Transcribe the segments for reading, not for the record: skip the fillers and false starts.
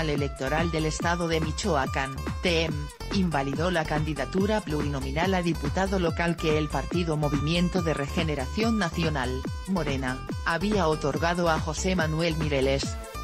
Tribunal Electoral del Estado de Michoacán, TEM, invalidó la candidatura plurinominal a diputado local que el partido Movimiento de Regeneración Nacional, Morena, había otorgado a José Manuel Mireles.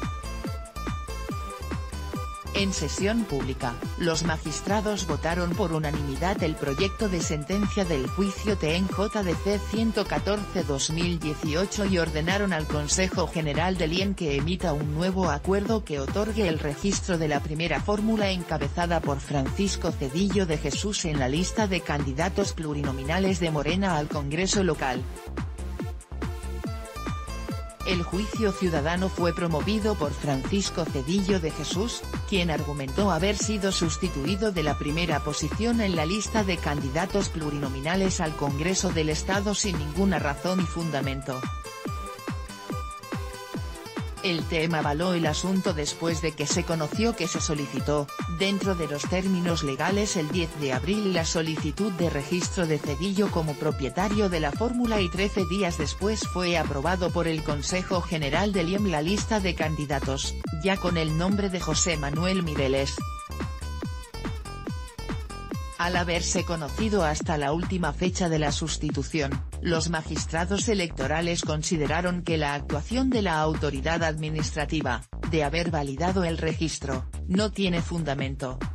En sesión pública, los magistrados votaron por unanimidad el proyecto de sentencia del juicio TEM-JDC 114-2018 y ordenaron al Consejo General del IEM que emita un nuevo acuerdo que otorgue el registro de la primera fórmula encabezada por Francisco Zedillo de Jesús en la lista de candidatos plurinominales de Morena al Congreso local. El juicio ciudadano fue promovido por Francisco Zedillo de Jesús, quien argumentó haber sido sustituido de la primera posición en la lista de candidatos plurinominales al Congreso del Estado sin ninguna razón y fundamento. El TEM avaló el asunto después de que se conoció que se solicitó, dentro de los términos legales el 10 de abril la solicitud de registro de Zedillo como propietario de la fórmula y 13 días después fue aprobado por el Consejo General del IEM la lista de candidatos, ya con el nombre de José Manuel Mireles. Al haberse conocido hasta la última fecha de la sustitución, los magistrados electorales consideraron que la actuación de la autoridad administrativa, de haber validado el registro, no tiene fundamento,